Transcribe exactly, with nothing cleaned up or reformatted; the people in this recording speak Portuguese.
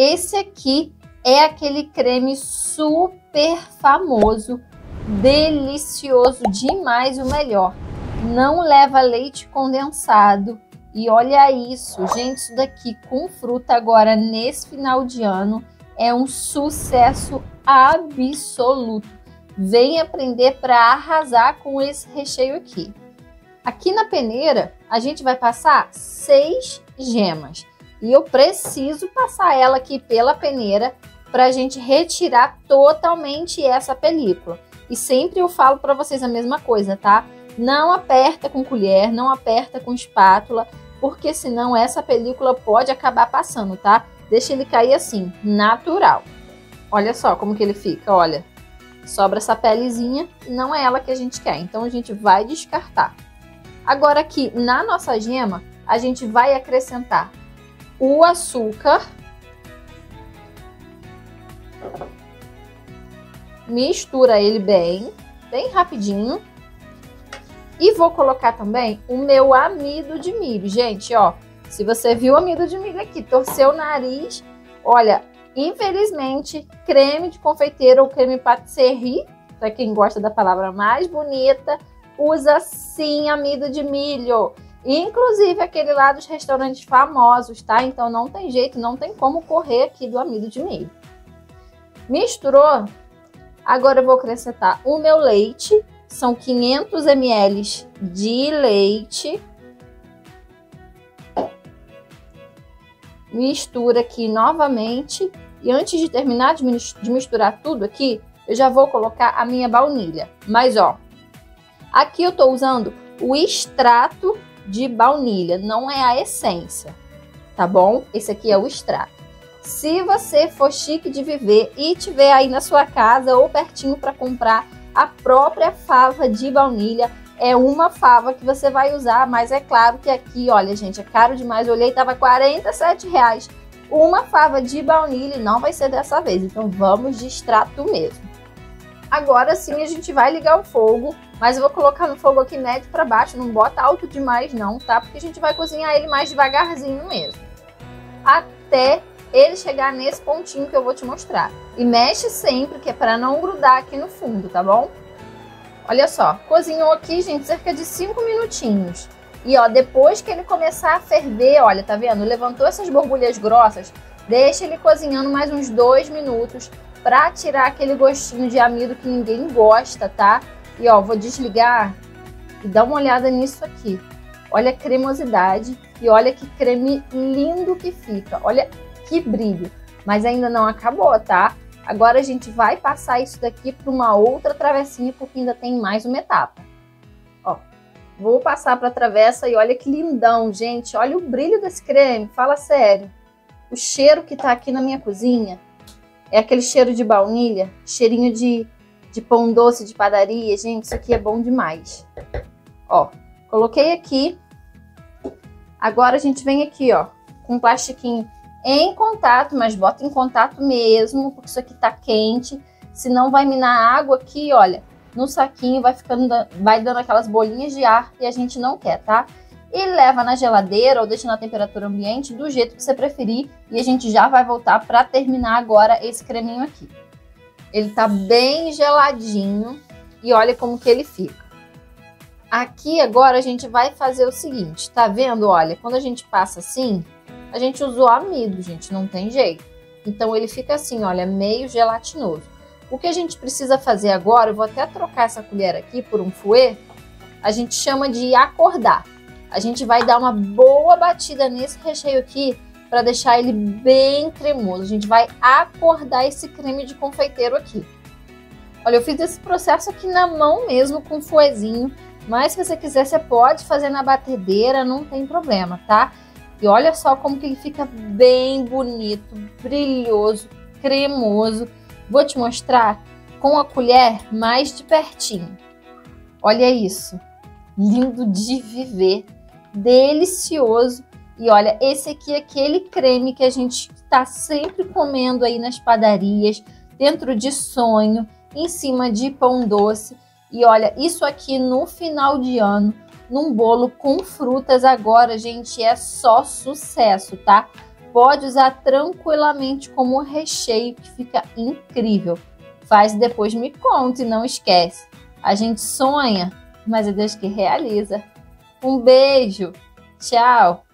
esse aqui é aquele creme super famoso, delicioso demais, o melhor. Não leva leite condensado. E olha isso, gente, isso daqui com fruta agora nesse final de ano é um sucesso absoluto. Vem aprender para arrasar com esse recheio aqui. Aqui na peneira, a gente vai passar seis gemas. E eu preciso passar ela aqui pela peneira para a gente retirar totalmente essa película. E sempre eu falo para vocês a mesma coisa, tá? Não aperta com colher, não aperta com espátula, porque senão essa película pode acabar passando, tá? Deixa ele cair assim, natural. Olha só como que ele fica, olha. Sobra essa pelezinha, não é ela que a gente quer, então a gente vai descartar. Agora aqui na nossa gema, a gente vai acrescentar o açúcar. Mistura ele bem, bem rapidinho. E vou colocar também o meu amido de milho. Gente, ó, se você viu o amido de milho aqui, torceu o nariz, olha, infelizmente, creme de confeiteiro ou creme patisserie, para quem gosta da palavra mais bonita, usa sim amido de milho. Inclusive aquele lá dos restaurantes famosos, tá? Então não tem jeito, não tem como correr aqui do amido de milho. Misturou? Agora eu vou acrescentar o meu leite. São quinhentos mililitros de leite. Mistura aqui novamente. E antes de terminar de misturar tudo aqui, eu já vou colocar a minha baunilha. Mas ó, aqui eu tô usando o extrato de baunilha, não é a essência, tá bom? Esse aqui é o extrato. Se você for chique de viver e tiver aí na sua casa ou pertinho para comprar a própria fava de baunilha, é uma fava que você vai usar, mas é claro que aqui, olha gente, é caro demais, eu olhei, tava quarenta e sete reais uma fava de baunilha e não vai ser dessa vez, então vamos de extrato mesmo. Agora sim a gente vai ligar o fogo, mas eu vou colocar no fogo aqui médio para baixo, não bota alto demais não, tá? Porque a gente vai cozinhar ele mais devagarzinho mesmo, até ele chegar nesse pontinho que eu vou te mostrar. E mexe sempre, que é para não grudar aqui no fundo, tá bom? Olha só, cozinhou aqui, gente, cerca de cinco minutinhos. E ó, depois que ele começar a ferver, olha, tá vendo? Levantou essas borbulhas grossas, deixa ele cozinhando mais uns dois minutos para tirar aquele gostinho de amido que ninguém gosta, tá? E ó, vou desligar e dar uma olhada nisso aqui. Olha a cremosidade e olha que creme lindo que fica. Olha que brilho. Mas ainda não acabou, tá? Agora a gente vai passar isso daqui para uma outra travessinha, porque ainda tem mais uma etapa. Ó, vou passar para a travessa e olha que lindão, gente. Olha o brilho desse creme, fala sério. O cheiro que tá aqui na minha cozinha é aquele cheiro de baunilha, cheirinho de, de pão doce de padaria. Gente, isso aqui é bom demais. Ó, coloquei aqui. Agora a gente vem aqui, ó, com um plastiquinho em contato, mas bota em contato mesmo, porque isso aqui tá quente, senão vai minar a água aqui, olha, no saquinho, vai ficando, vai dando aquelas bolinhas de ar e a gente não quer, tá? E leva na geladeira ou deixa na temperatura ambiente, do jeito que você preferir, e a gente já vai voltar para terminar agora esse creminho aqui. Ele tá bem geladinho e olha como que ele fica. Aqui agora a gente vai fazer o seguinte, tá vendo? Olha, quando a gente passa assim, a gente usou amido, gente, não tem jeito. Então ele fica assim, olha, meio gelatinoso. O que a gente precisa fazer agora, eu vou até trocar essa colher aqui por um fouet, a gente chama de acordar. A gente vai dar uma boa batida nesse recheio aqui para deixar ele bem cremoso. A gente vai acordar esse creme de confeiteiro aqui. Olha, eu fiz esse processo aqui na mão mesmo, com um fouetzinho, mas se você quiser, você pode fazer na batedeira, não tem problema, tá? E olha só como que ele fica bem bonito, brilhoso, cremoso. Vou te mostrar com a colher mais de pertinho. Olha isso, lindo de viver, delicioso. E olha, esse aqui é aquele creme que a gente está sempre comendo aí nas padarias, dentro de sonho, em cima de pão doce. E olha, isso aqui no final de ano, num bolo com frutas agora, gente, é só sucesso, tá? pode usar tranquilamente como recheio, que fica incrível. Faz e depois me conte, não esquece. A gente sonha, mas é Deus que realiza. Um beijo, tchau!